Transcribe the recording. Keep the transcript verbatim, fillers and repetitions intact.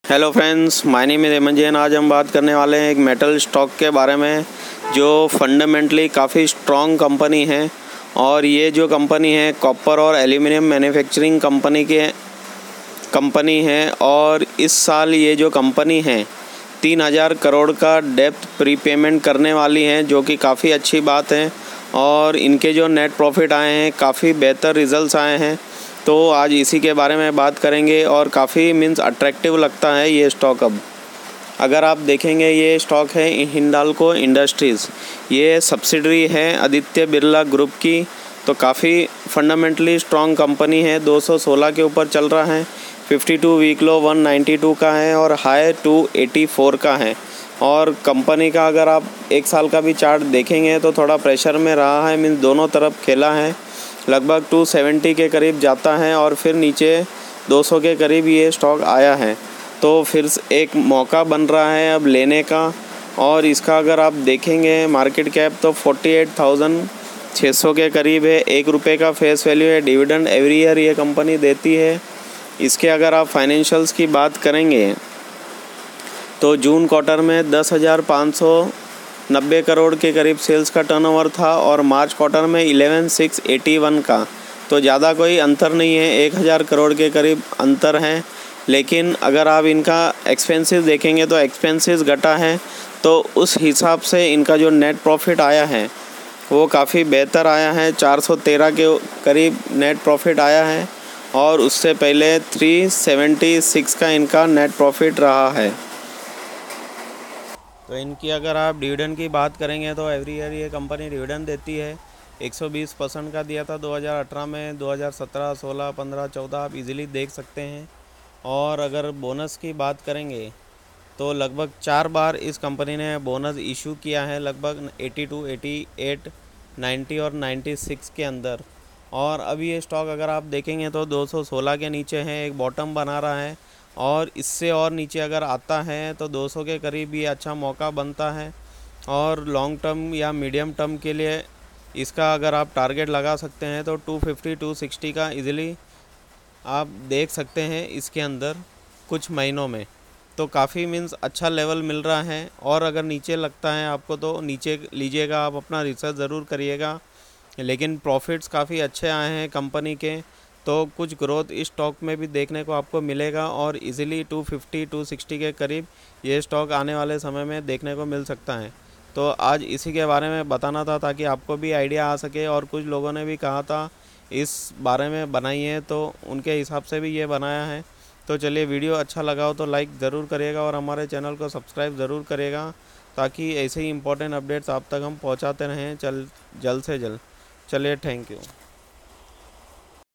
Hello friends, my name is Hemant Jain. आज हम बात करने वाले हैं एक मेटल स्टॉक के बारे में जो फंडामेंटली काफ़ी स्ट्रॉन्ग कंपनी है। और ये जो कंपनी है कॉपर और एल्यूमिनियम मैन्युफैक्चरिंग कंपनी के कंपनी है। और इस साल ये जो कंपनी है तीन हज़ार करोड़ का डेप्थ प्रीपेमेंट करने वाली है, जो कि काफ़ी अच्छी बात है। और इनके जो नेट प्रॉफिट आए हैं काफ़ी बेहतर रिजल्ट्स आए हैं, तो आज इसी के बारे में बात करेंगे। और काफ़ी मीन्स अट्रैक्टिव लगता है ये स्टॉक। अब अगर आप देखेंगे ये स्टॉक है हिंडाल्को इंडस्ट्रीज़, ये सब्सिडरी है आदित्य बिरला ग्रुप की। तो काफ़ी फंडामेंटली स्ट्रॉन्ग कंपनी है। दो सौ सोलह के ऊपर चल रहा है, बावन वीक लो एक सौ बानवे का है और हाई दो सौ चौरासी का है। और कंपनी का अगर आप एक साल का भी चार्ट देखेंगे तो थोड़ा प्रेशर में रहा है, मीन्स दोनों तरफ खेला है। लगभग दो सौ सत्तर के करीब जाता है और फिर नीचे दो सौ के करीब ये स्टॉक आया है। तो फिर एक मौका बन रहा है अब लेने का। और इसका अगर आप देखेंगे मार्केट कैप तो अड़तालीस हज़ार छह सौ के करीब है। एक रुपये का फेस वैल्यू है। डिविडेंड एवरी ईयर ये कंपनी देती है। इसके अगर आप फाइनेंशियल्स की बात करेंगे तो जून क्वार्टर में दस हज़ार पाँच सौ नब्बे करोड़ के करीब सेल्स का टर्नओवर था और मार्च क्वार्टर में ग्यारह हज़ार छह सौ इक्यासी का। तो ज़्यादा कोई अंतर नहीं है, एक हज़ार करोड़ के करीब अंतर है। लेकिन अगर आप इनका एक्सपेंसेस देखेंगे तो एक्सपेंसेस घटा है, तो उस हिसाब से इनका जो नेट प्रॉफिट आया है वो काफ़ी बेहतर आया है। चार सौ तेरह के करीब नेट प्रॉफिट आया है और उससे पहले तीन सौ छिहत्तर का इनका नेट प्रॉफिट रहा है। तो इनकी अगर आप डिविडेंड की बात करेंगे तो एवरी ईयर ये कंपनी डिविडेंड देती है। एक सौ बीस परसेंट का दिया था दो हज़ार अठारह में, दो हज़ार सत्रह, सोलह, पंद्रह, चौदह आप इजीली देख सकते हैं। और अगर बोनस की बात करेंगे तो लगभग चार बार इस कंपनी ने बोनस इशू किया है, लगभग बयासी, अट्ठासी, नब्बे और छियानवे के अंदर। और अभी ये स्टॉक अगर आप देखेंगे तो दो सौ सोलह के नीचे है, एक बॉटम बना रहा है। और इससे और नीचे अगर आता है तो दो सौ के करीब ये अच्छा मौका बनता है। और लॉन्ग टर्म या मीडियम टर्म के लिए इसका अगर आप टारगेट लगा सकते हैं तो दो सौ पचास, दो सौ साठ का इजीली आप देख सकते हैं इसके अंदर कुछ महीनों में। तो काफ़ी मीन्स अच्छा लेवल मिल रहा है। और अगर नीचे लगता है आपको तो नीचे लीजिएगा, आप अपना रिसर्च ज़रूर करिएगा। लेकिन प्रॉफिट्स काफ़ी अच्छे आए हैं कंपनी के, तो कुछ ग्रोथ इस स्टॉक में भी देखने को आपको मिलेगा। और इजीली दो सौ पचास, दो सौ साठ के करीब ये स्टॉक आने वाले समय में देखने को मिल सकता है। तो आज इसी के बारे में बताना था ताकि आपको भी आइडिया आ सके। और कुछ लोगों ने भी कहा था इस बारे में बनाइए, तो उनके हिसाब से भी ये बनाया है। तो चलिए, वीडियो अच्छा लगा हो तो लाइक ज़रूर करिएगा और हमारे चैनल को सब्सक्राइब ज़रूर करिएगा, ताकि ऐसे ही इंपॉर्टेंट अपडेट्स आप तक हम पहुंचाते रहें चल जल्द से जल्द। चलिए, थैंक यू।